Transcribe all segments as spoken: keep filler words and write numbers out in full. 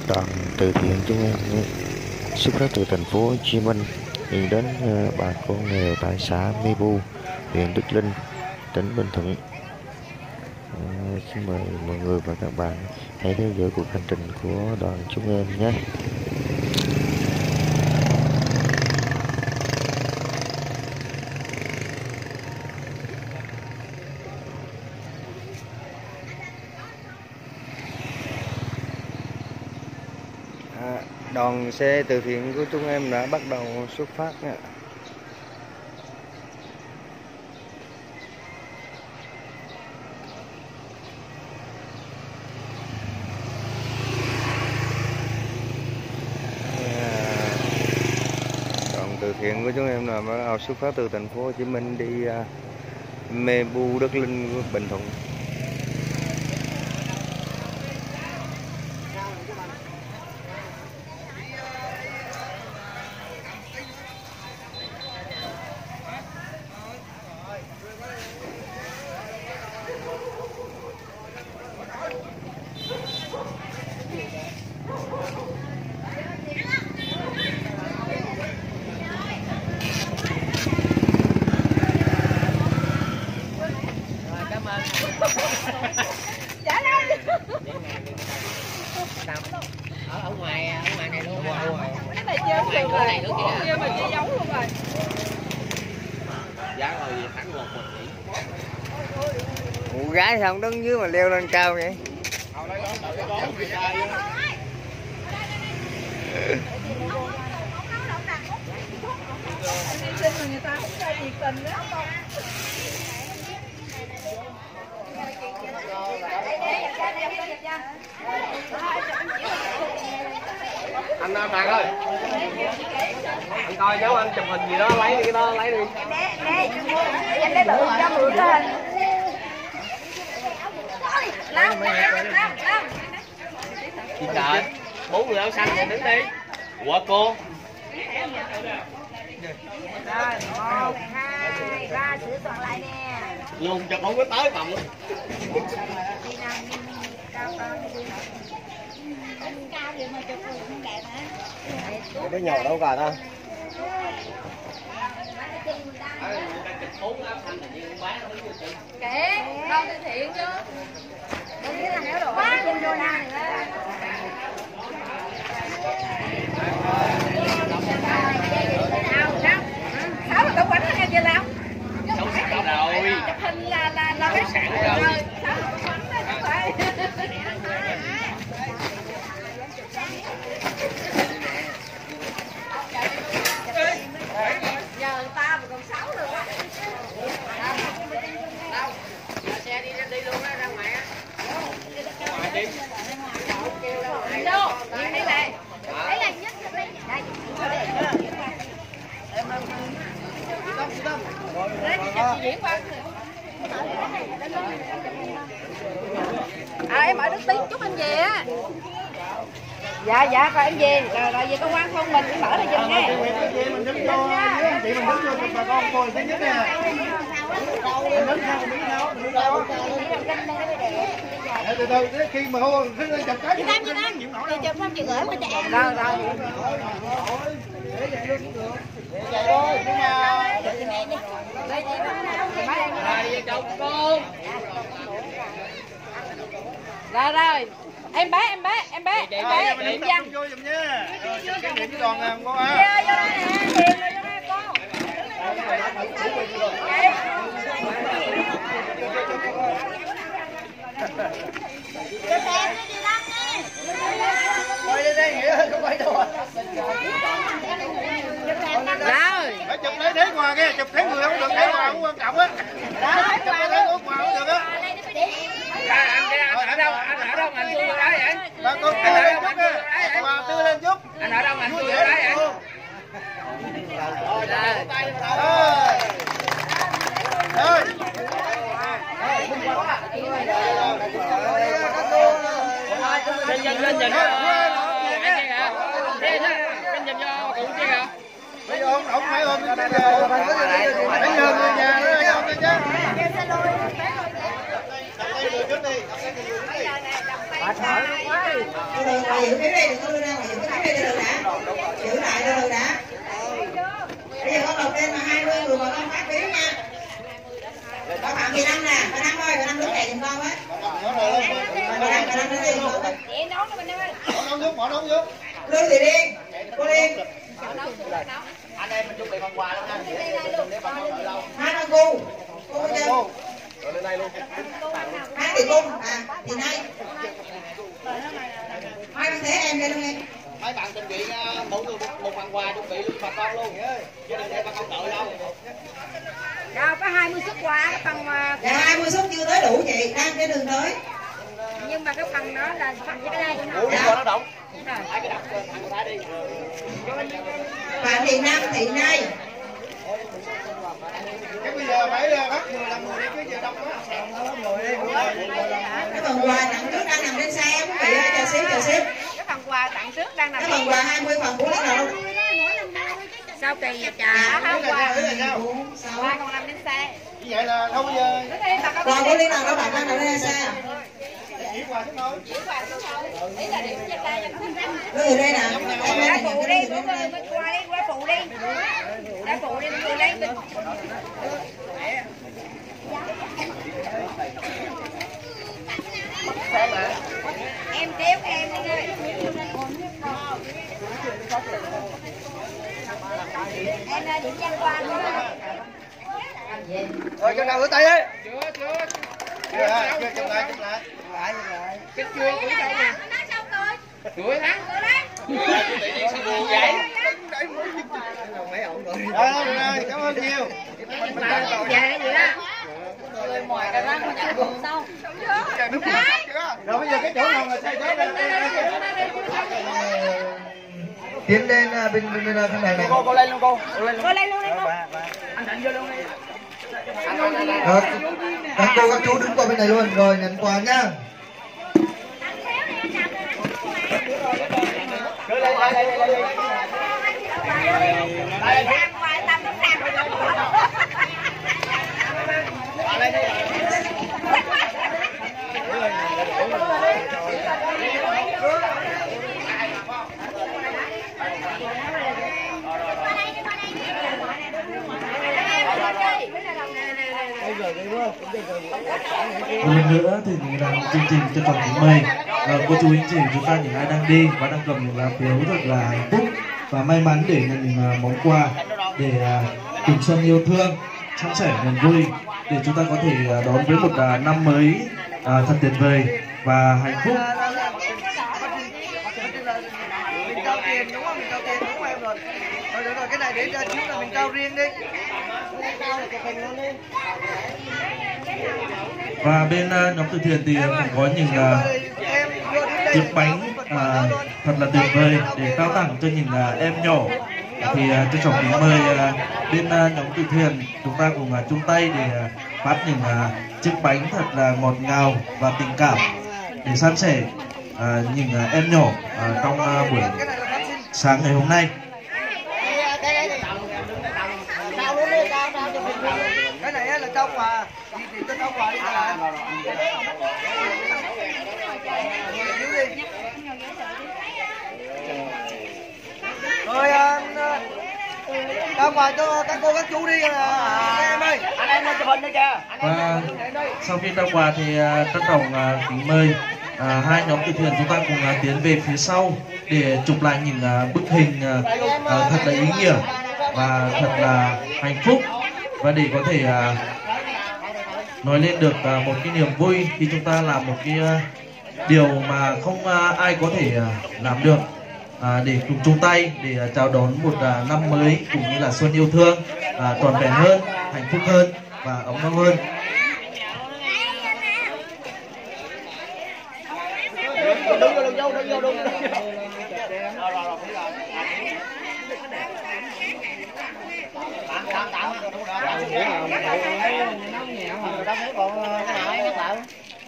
Đoàn từ thiện chúng em xuất phát từ thành phố Hồ Chí Minh hiện đến bà con nghèo tại xã Mê Bu, huyện Đức Linh, tỉnh Bình Thuận. À, xin mời mọi người và các bạn hãy theo dõi cuộc hành trình của đoàn chúng em nhé. À, đoàn xe từ thiện của chúng em đã bắt đầu xuất phát nha. Từ thiện của chúng em là bắt đầu xuất phát từ thành phố Hồ Chí Minh đi uh, Mê Bu, Đức Linh, Bình Thuận. ở ở ngoài ở ngoài này luôn. Cái này chơi được rồi. Này nữa kìa. Kia mà chơi giấu luôn rồi. Giá rồi thẳng một một tỷ. Ủa gái sao không đứng dưới mà leo lên cao vậy? Xin mà người ta không cho nhiệt tình đó. Anh Toàn ơi, anh coi cháu anh chụp hình gì đó lấy đi cái đó lấy đi. Em lấy bự cho mượn lên. Lâm, Lâm, Lâm, Lâm. Chị trời, bốn người áo xanh thì đứng đi. Ủa cô. Rồi, một, hai, ba, sửa soạn lại nè. Luôn cho không có tới vòng luôn. Cao vậy mà chụp không đẹp hả? Cái nhỏ đâu cả ta? Kệ, đâu từ thiện chứ. Không biết là nếu đồ quá trên đôi này nữa. Sáu là tổng quánh nghe chưa Long? Sáu sẵn rồi. Chụp hình là là là Sáu sẵn rồi. Sáu là tổng quánh đó chứ vậy. Giờ ta mà còn sáu nữa. Đâu? Xe đi đi luôn á, ra ngoài á. Ngoài đi. Đâu? Đây này. Đấy là nhất đây. Đây. Đấy chị chụp diễn qua. À em ở Đức Tiến chúc anh về á. Dạ dạ coi em về rồi rồi về công an thôn mình em mở ra giùm nghe. Mình đứng vô với chị mình đứng vô chụp bà con coi thứ nhất nè. Mình đứng theo mình đứng đâu, mình đứng đâu. Từ từ từ khi mà hô thứ lên chụp cái. Chị Tam chị Tam. Chị chụp xong chị gửi qua cho em. Rồi rồi. Để vậy luôn cũng được. Để vậy thôi nhưng mà Đây chị Rồi chồng cô. Rồi rồi. Em bé em bé em bé em bé điểm văn vô giùm nha. Rồi chụp cái điểm đoàn nè cô ha. vô đây nè hiền rồi vô đây cô. Cho xem đi lắm nè. Quay lên đây nghĩa không quay đâu. Rồi. Phải chụp lấy thế quà nghe, chụp thấy người không được, thấy quà cũng quan trọng á. Đó, chụp lấy quà không được á. Anh ở đâu? Anh ở đâu mà anh vui đó vậy? Bà con đưa lên chút á. Quà đưa lên chút. Anh ở đâu mà anh vui đó vậy? Rồi. Rồi. Lên lên lên nhìn anh kia hả? Lên nhìn cho cụ kia hả? Bây giờ ông ông phải ôm cái về. Phải nhờ người nhà nữa cho ông chứ. Cầm tay người trước đi, cầm tay người trước đi. từ từ mà giữ cái này đừng có đưa ra mà giữ cái này được đã, giữ lại được đã. Bây giờ con đọc lên mà hai mươi người mà con phát phiếu nha. Có bạn Kỳ Năm nè, bà Năm ơi, bà Năm đứng này giùm con với. Bà Năm, bà Năm đứng đây giùm con với. Chị nấu nó mình ơi. Bỏ nấu nước, bỏ nấu nước. Lương Thị Liên, cô Liên. Anh em mình chuẩn bị phần quà luôn nha. Để bà con đợi lâu. Hai con cu, cô bây giờ. Rồi lên đây luôn. Hai tỷ cung, à, thì nay. Hai con thế em đây luôn em. Mấy bạn chuẩn bị mỗi người một, một phần quà chuẩn bị luôn bà con luôn. Chứ đừng để bà con đợi lâu. Rồi có hai mươi suất quà cái phần mà Dạ hai mươi suất chưa tới đủ chị, đang trên đường tới. nhưng mà cái phần đó là phần cái đây của nó. Ủa, Dạ. nó động. Hai cái đập thằng người ta đi. Bạn Thị Năm, Thị Nay. Cái bây giờ phải bắt người làm người đi cái giờ đông quá. Cái phần quà tặng trước đang nằm trên xe quý vị ơi, chờ xíu chờ xíu. Cái phần quà tặng trước đang nằm. Cái phần quà hai mươi phần của nào đâu. Sao kỳ vậy trà hả quà? sáu. Quà còn nằm trên xe. Như vậy là đâu bây giờ. Quà của Liên nào đó bạn đang nằm trên xe. Chỉ quà chứ thôi. Ý là điểm trên đây cho nó. Đưa từ đây nè. Em Ra đang phụ phụ đi, đi. qua đi, qua phụ đi. Ra phụ đi, người lấy. Em kéo em đi ơi. Em ơi, điểm danh qua luôn đó. Rồi cho nào rửa tay đi. Chưa, chưa. Chưa ha, chưa chụp lại, chụp lại. Lại lại. Cái chưa cũng đâu nè. Cười hả? Tự nhiên sao buồn vậy? Mấy ổng rồi. Rồi, rồi, cảm ơn nhiều. Dạ vậy đó. Người ngoài cái đó nó nhận buồn sâu. Rồi bây giờ cái chỗ nào là xây tới đây. Tiến lên bên bên bên bên này này. Cô cô lên luôn cô. Cô lên luôn. Cô lên luôn đi cô. Anh Thịnh vô luôn đi. Đó, các cô các chú đứng qua bên này luôn rồi nhận quà nhá. Cứ lên đây đây đây đây. Một lần nữa thì mình làm chương trình trân trọng kính mời cô chú anh chị chúng ta những ai đang đi và đang cầm những lá phiếu thật là hạnh phúc và may mắn để nhận những món quà để cùng xuân yêu thương, san sẻ niềm vui để chúng ta có thể đón với một năm mới thật tuyệt vời và hạnh phúc. Mình trao tiền đúng không? Mình trao tiền đúng không em rồi? Rồi được rồi, cái này để cho chú là mình trao riêng đi. Và bên uh, nhóm từ thiện thì cũng có những uh, chiếc bánh uh, thật là tuyệt vời để trao tặng cho những uh, em nhỏ. Thì uh, trân trọng kính mời uh, bên uh, nhóm từ thiện chúng ta cùng uh, chung tay để uh, phát những uh, chiếc bánh thật là ngọt ngào và tình cảm để san sẻ uh, những uh, em nhỏ uh, trong uh, buổi sáng ngày hôm nay. Cái này là trao quà, thì thì cho trao quà đi cả. Rồi trao quà cho các cô các chú đi anh em ơi. Anh em lên chụp hình đi kìa. Và sau khi trao quà thì uh, trân trọng uh, kính mời uh, hai nhóm từ thiện chúng ta cùng uh, tiến về phía sau để chụp lại những uh, bức hình uh, uh, thật là ý nghĩa và thật là hạnh phúc và để có thể uh, nói lên được uh, một cái niềm vui khi chúng ta làm một cái uh, điều mà không uh, ai có thể uh, làm được uh, để cùng chung tay để uh, chào đón một uh, năm mới cũng như là xuân yêu thương uh, trọn vẹn hơn, hạnh phúc hơn và ấm no hơn. Đúng rồi, đúng rồi, đúng rồi. Tạm tạm đúng rồi. Đâu thấy còn cái nào sợ.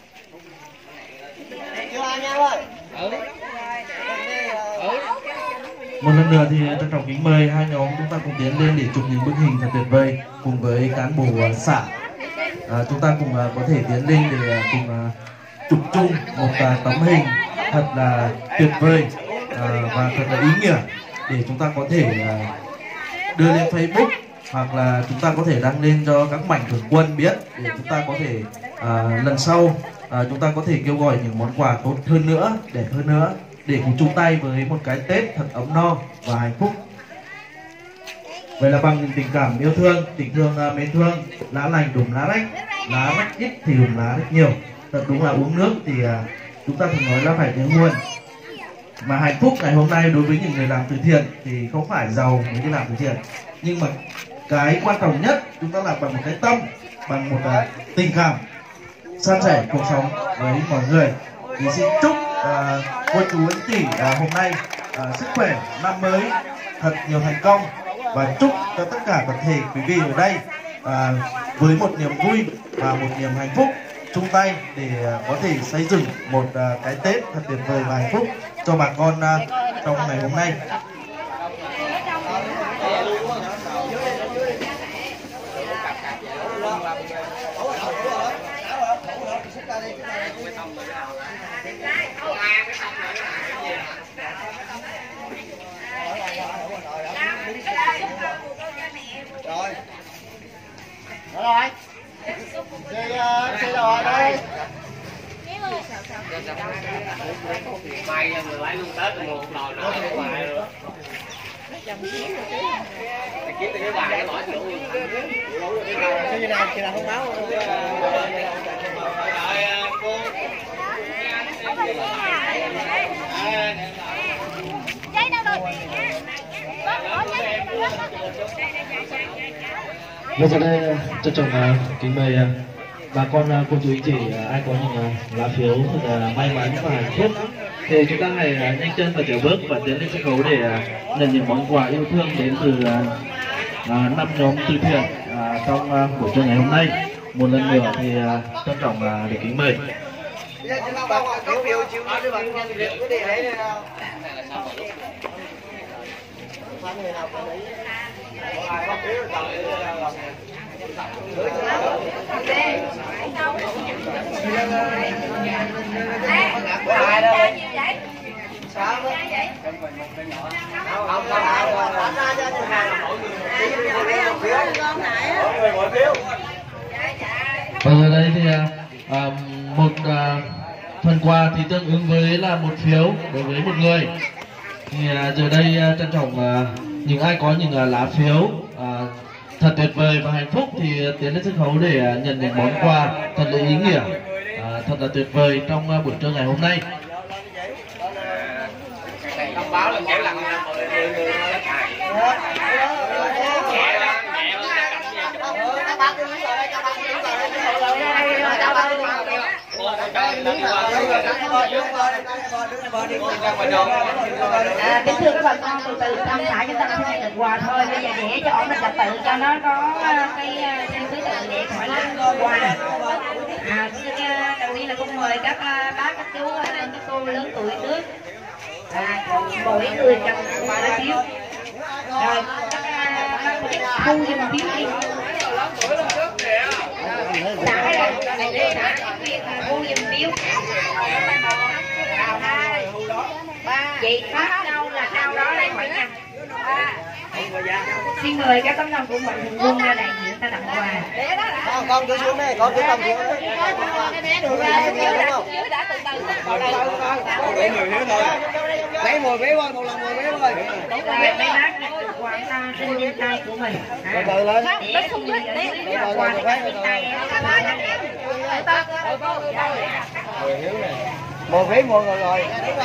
Chưa ai nhau ơi. Ừ. Một lần nữa thì trân trọng kính mời hai nhóm chúng ta cùng tiến lên để chụp những bức hình thật tuyệt vời cùng với cán bộ xã. À, chúng ta cùng uh, có thể tiến lên để uh, cùng uh, chụp chung một uh, tấm hình thật là tuyệt vời uh, và thật là ý nghĩa để chúng ta có thể uh, đưa lên Facebook, hoặc là chúng ta có thể đăng lên cho các mạnh thường quân biết, để chúng ta có thể uh, lần sau À, chúng ta có thể kêu gọi những món quà tốt hơn nữa, đẹp hơn nữa, để cùng chung tay với một cái Tết thật ấm no và hạnh phúc. Vậy là bằng những tình cảm yêu thương, tình thương uh, mến thương, lá lành đùm lá rách, lá rách ít thì đùm lá rất nhiều. Thật đúng là uống nước thì uh, chúng ta thường nói là phải nhớ nguồn. Mà hạnh phúc ngày hôm nay đối với những người làm từ thiện thì không phải giàu mới đi làm từ thiện, nhưng mà cái quan trọng nhất chúng ta làm bằng một cái tâm, bằng một uh, tình cảm san sẻ cuộc sống với mọi người. Thì xin chúc uh, cô chú anh chị uh, hôm nay uh, sức khỏe, năm mới thật nhiều thành công, và chúc cho tất cả toàn thể quý vị ở đây uh, với một niềm vui và một niềm hạnh phúc chung tay để uh, có thể xây dựng một uh, cái Tết thật tuyệt vời và hạnh phúc cho bà con uh, trong ngày hôm nay. Rồi. Đó rồi. Xe xe rồi đây. May người lấy luôn Tết một lò nữa ngoài rồi. Kiếm từ cái bài cái bỏ chỗ luôn. Cái gì nào, khi nào thông báo. Giấy đâu rồi? Bây giờ đây trân trọng kính mời bà con cô chú anh chị ai có những lá phiếu thật là may mắn và hạnh phúc thì chúng ta hãy nhanh chân và chở bước và tiến lên sân khấu để nhận những món quà yêu thương đến từ năm nhóm từ thiện trong buổi trưa ngày hôm nay. Một lần nữa thì trân trọng để kính mời. Và giờ đây thì à, một à, phần quà thì tương ứng với là một phiếu đối với một người. Thì à, giờ đây à, trân trọng à, những ai có những à, lá phiếu à, thật tuyệt vời và hạnh phúc thì tiến lên sân khấu để à, nhận những món quà thật là ý nghĩa, à, thật là tuyệt vời trong à, buổi trưa ngày hôm nay. Thông báo là mỗi lần mười người À, kính thưa các bà con, từ từ tâm xã chúng ta sẽ nhận quà thôi. Bây giờ để cho ổn định trật tự cho nó có cái theo thứ tự để khỏi lên quà. À, đầu tiên là cũng mời các bác, các chú, các cô lớn tuổi trước. À, mỗi người cầm lá phiếu. Rồi, các thu cho một phiếu đi. Xã đây, xã thu giùm phiếu. Chị phát đâu là sau đó đây mọi nha. Xin mời các tấm lòng của mạnh thường quân ra đại diện ta tặng quà. Con con cứ xuống đây, con cứ cầm phiếu. Để mười phiếu thôi. Lấy mười phiếu thôi, một lần mười phiếu thôi. Mấy bác quà ta trên trên tay của mình. Từ từ lên. Để không biết để quà trên tay em. mười phiếu này. Một phiếu một người rồi.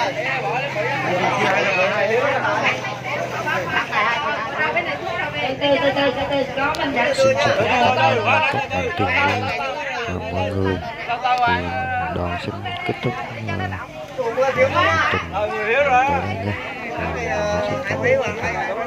Từ từ từ từ từ có mình đã Xin chào tất cả các bạn tiền nhân và mọi người. Thì đoàn xin kết thúc uh, trình tới đây nha. Và xin cảm ơn tất cả.